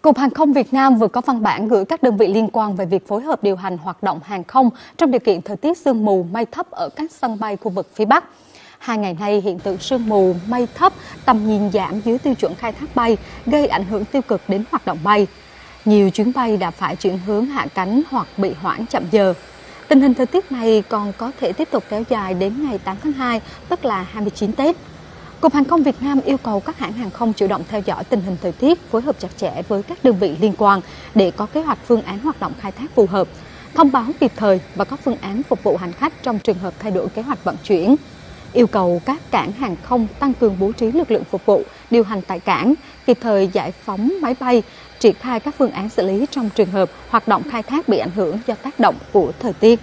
Cục Hàng không Việt Nam vừa có văn bản gửi các đơn vị liên quan về việc phối hợp điều hành hoạt động hàng không trong điều kiện thời tiết sương mù, mây thấp ở các sân bay khu vực phía Bắc. 2 ngày nay, hiện tượng sương mù, mây thấp, tầm nhìn giảm dưới tiêu chuẩn khai thác bay gây ảnh hưởng tiêu cực đến hoạt động bay. Nhiều chuyến bay đã phải chuyển hướng hạ cánh hoặc bị hoãn chậm giờ. Tình hình thời tiết này còn có thể tiếp tục kéo dài đến ngày 8 tháng 2, tức là 29 Tết. Cục Hàng không Việt Nam yêu cầu các hãng hàng không chủ động theo dõi tình hình thời tiết, phối hợp chặt chẽ với các đơn vị liên quan để có kế hoạch phương án hoạt động khai thác phù hợp, thông báo kịp thời và có phương án phục vụ hành khách trong trường hợp thay đổi kế hoạch vận chuyển. Yêu cầu các cảng hàng không tăng cường bố trí lực lượng phục vụ, điều hành tại cảng, kịp thời giải phóng máy bay, triển khai các phương án xử lý trong trường hợp hoạt động khai thác bị ảnh hưởng do tác động của thời tiết.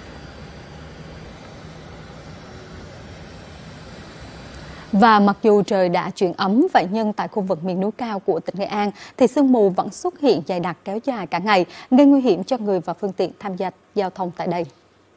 Và mặc dù trời đã chuyển ấm, vậy nhưng tại khu vực miền núi cao của tỉnh Nghệ An thì sương mù vẫn xuất hiện dày đặc kéo dài cả ngày, gây nguy hiểm cho người và phương tiện tham gia giao thông tại đây.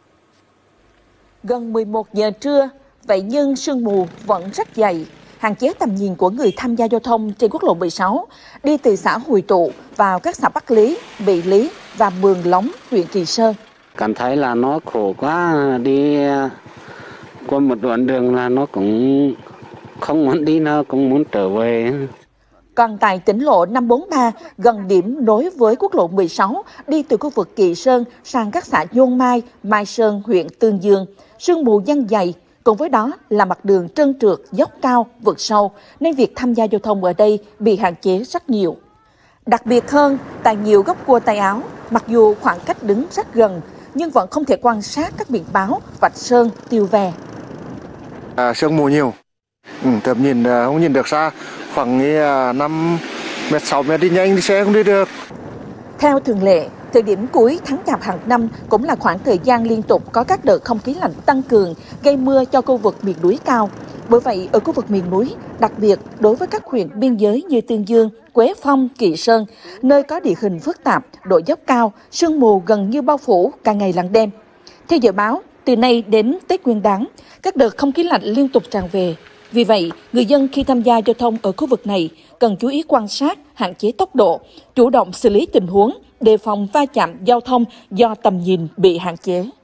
Gần 11 giờ trưa, vậy nhưng sương mù vẫn rất dày, hạn chế tầm nhìn của người tham gia giao thông trên quốc lộ 16, đi từ xã Hồi Tụ vào các xã Bắc Lý, Bị Lý và Mường Lống, huyện Kỳ Sơn. Cảm thấy là nó khổ quá, đi qua một đoạn đường là nó cũng không muốn đi nữa, cũng muốn trở về. Còn tại tỉnh lộ 543, gần điểm nối với quốc lộ 16, đi từ khu vực Kỳ Sơn sang các xã Nhôn Mai, Mai Sơn, huyện Tương Dương, sương mù giăng dày, cùng với đó là mặt đường trơn trượt, dốc cao, vực sâu, nên việc tham gia giao thông ở đây bị hạn chế rất nhiều. Đặc biệt hơn, tại nhiều góc cua tay áo, mặc dù khoảng cách đứng rất gần, nhưng vẫn không thể quan sát các biển báo, vạch sơn, tiêu ve. Sương mù nhiều, tầm nhìn không nhìn được xa, khoảng 5 mét, 6 mét đi nhanh đi xe không đi được. Theo thường lệ, thời điểm cuối tháng Chạp hàng năm cũng là khoảng thời gian liên tục có các đợt không khí lạnh tăng cường gây mưa cho khu vực miền núi cao. Bởi vậy, ở khu vực miền núi, đặc biệt đối với các huyện biên giới như Tương Dương, Quế Phong, Kỳ Sơn, nơi có địa hình phức tạp, độ dốc cao, sương mù gần như bao phủ cả ngày lẫn đêm. Theo dự báo, từ nay đến Tết Nguyên đán, các đợt không khí lạnh liên tục tràn về. Vì vậy, người dân khi tham gia giao thông ở khu vực này cần chú ý quan sát, hạn chế tốc độ, chủ động xử lý tình huống, đề phòng va chạm giao thông do tầm nhìn bị hạn chế.